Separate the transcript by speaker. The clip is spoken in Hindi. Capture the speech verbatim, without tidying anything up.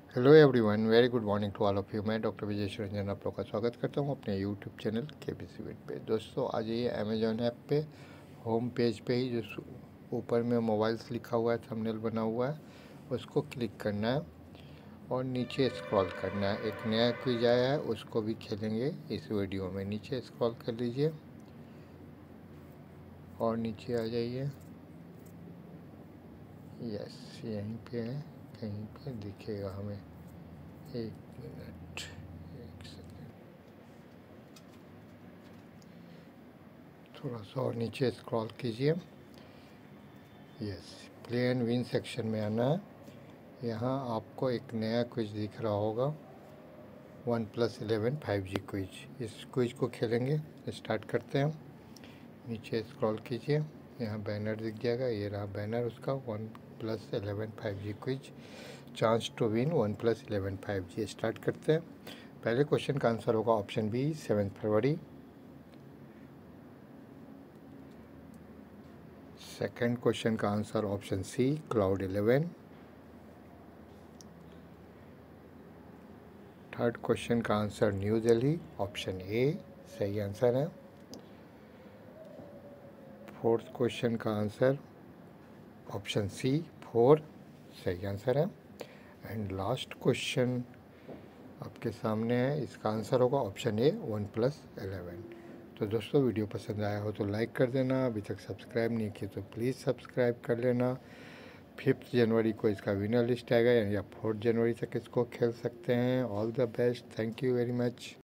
Speaker 1: Hello everyone, very good morning to all of you. मैं डॉक्टर विजय रंजन आप लोग का स्वागत करता हूं अपने यूट्यूब चैनल के बी सी विट पे। दोस्तों, आज ये अमेजॉन ऐप पे होम पेज पे ही जो ऊपर में मोबाइल्स लिखा हुआ है, थंबनेल बना हुआ है, उसको क्लिक करना है और नीचे स्क्रॉल करना है। एक नया क्विज आया है, उसको भी खेलेंगे इस वीडियो में। नीचे स्क्रॉल कर लीजिए और नीचे आ जाइए। यस, यहीं पे है, कहीं पे दिखेगा हमें। एक मिनट, एक सेकेंड, थोड़ा सा और नीचे स्क्रॉल कीजिए। Yes, play and win section में आना है। यहाँ आपको एक नया क्विज दिख रहा होगा, one plus eleven five G quiz. इस क्विज को खेलेंगे। स्टार्ट करते हैं। नीचे स्क्रॉल कीजिए, यहाँ बैनर दिख जाएगा, ये रहा बैनर उसका, one plus eleven five G quiz, chance to win one plus eleven five G. Start करते हैं। पहले क्वेश्चन का आंसर होगा ऑप्शन बी, सेवन फरवरी। सेकंड क्वेश्चन का answer option C, cloud eleven. Third question का answer new Delhi, option A सही आंसर है। फोर्थ क्वेश्चन का आंसर ऑप्शन सी, फोर सही आंसर है। एंड लास्ट क्वेश्चन आपके सामने है, इसका आंसर होगा ऑप्शन ए, वन प्लस एलेवन। तो दोस्तों, वीडियो पसंद आया हो तो लाइक कर देना, अभी तक सब्सक्राइब नहीं किए तो प्लीज़ सब्सक्राइब कर लेना। फिफ्थ जनवरी को इसका विनर लिस्ट आएगा, यानी आप फोर्थ जनवरी तक इसको खेल सकते हैं। All the best, thank you very much.